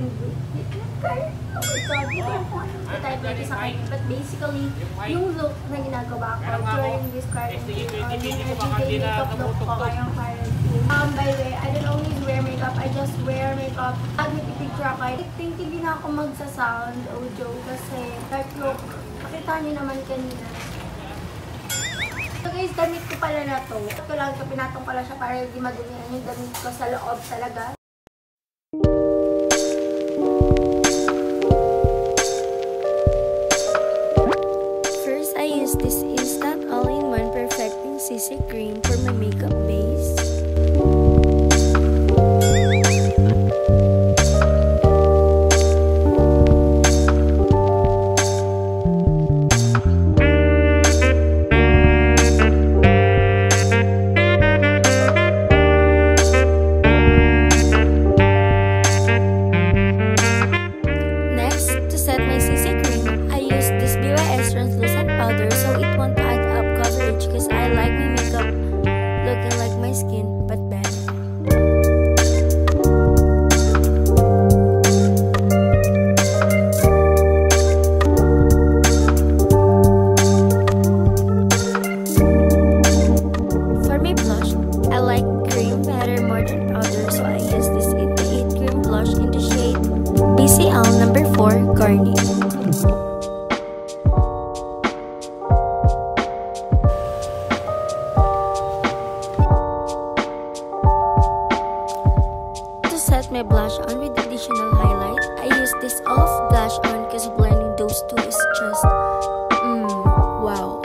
Oh my God, hindi ko tayo pwede sa kanya. But basically, yung look na ginagawa ko during this quarantine, yung everyday makeup look ko ngayong quarantine. By the way, I don't always wear makeup. I just wear makeup. Pag nagpipicture ako, I think hindi na ako magsa-sound audio kasi dark look. Nakita niyo naman kanina. So guys, damit ko pala na to. Ito lang, pinatong ko lang siya para hindi madumihan yung damit ko sa loob talaga. First, I use this instant all-in-one perfecting CC cream for my makeup base. Number 4, Garnier. To set my blush on with additional highlight, I use this e.l.f. blush on because blending those two is just wow.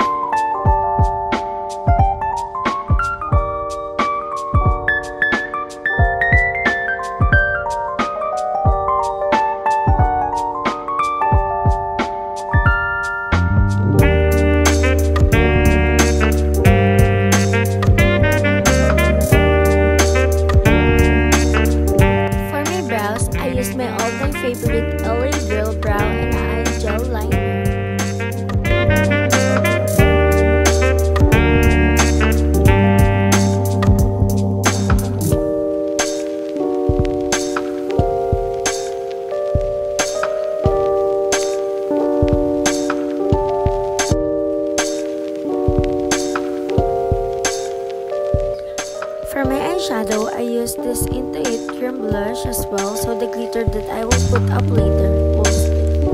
Favorite LA Girl Brow and Eye Gel Liner. For my eyeshadow, I use this Into It Cream Blush as well, so the glitter that I will put up later will stick.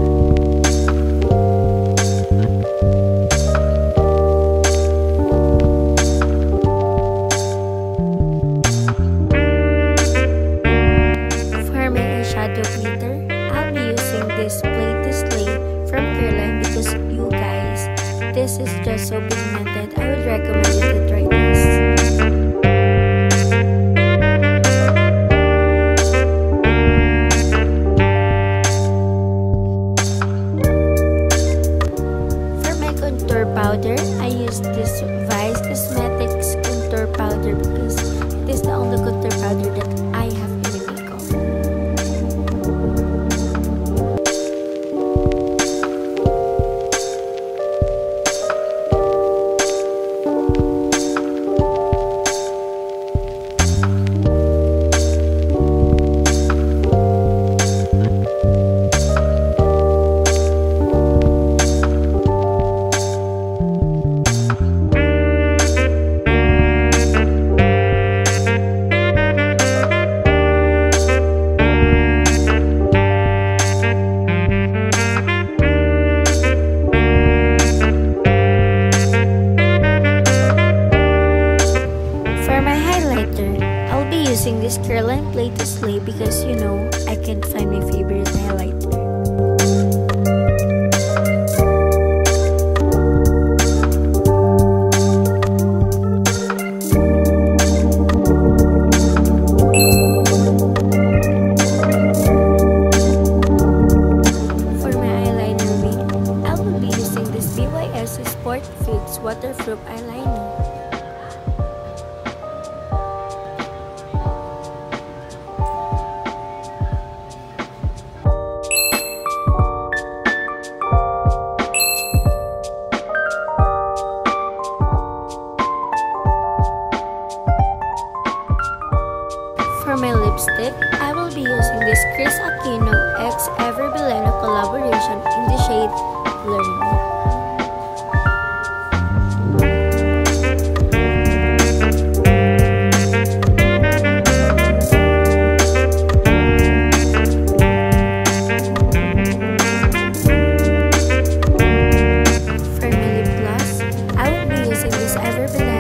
For my eyeshadow glitter, I'll be using this Play to Slay from Careline because you guys, this is just so pigmented. I would recommend you to try this. Powder, I use this Vice Cosmetics contour powder because it is the only contour powder that I have in my makeup. Using this Careline Play to Slay because you know I can't find my favorite highlighter. For my eyeliner wing, I will be using this BYS Sport Fix Waterproof Eyeliner. For my lipstick, I will be using this Chris Aquino x Ever Bileno collaboration in the shade Learning. For my lip gloss, I will be using this Ever Bileno